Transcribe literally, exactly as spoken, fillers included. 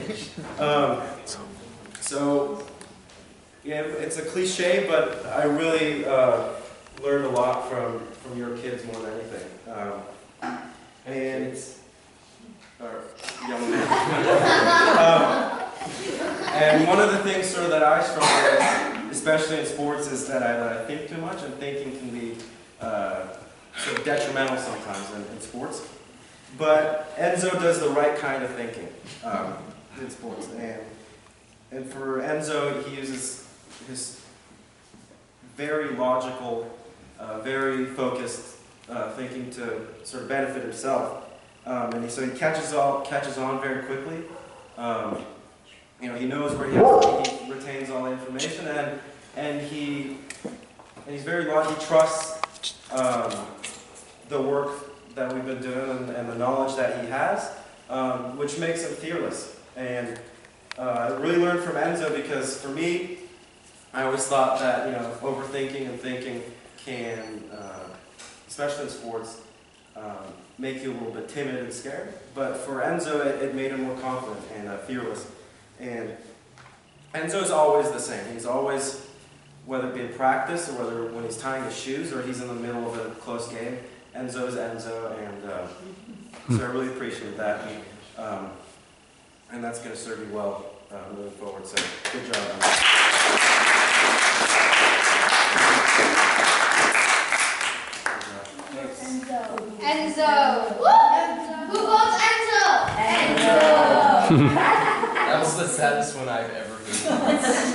um, so, yeah, it's a cliche, but I really uh, learned a lot from, from your kids more than anything. Um, and, or young men. um, and one of the things sort of that I struggle with, especially in sports, is that I, that I think too much, and thinking can be uh, sort of detrimental sometimes in, in sports. But Enzo does the right kind of thinking um, in sports. And, and for Enzo, he uses his very logical, uh, very focused uh, thinking to sort of benefit himself. Um, and he, so he catches, all, catches on very quickly. Um, you know, he knows where he, has, he retains all the information, and, and, he, and he's very logical. He trusts um, the work that we've been doing and, and the knowledge that he has, um, which makes him fearless. And uh, I really learned from Enzo, because for me, I always thought that, you know, overthinking and thinking can, uh, especially in sports, um, make you a little bit timid and scared. But for Enzo, it, it made him more confident and uh, fearless. And Enzo's always the same. He's always, whether it be in practice or whether when he's tying his shoes or he's in the middle of a close game, Enzo's Enzo, and uh, so I really appreciate that. Um, and that's going to serve you well uh, moving forward, so good job. Enzo. Enzo. Enzo. Who votes Enzo? Enzo. That was the saddest one I've ever heard.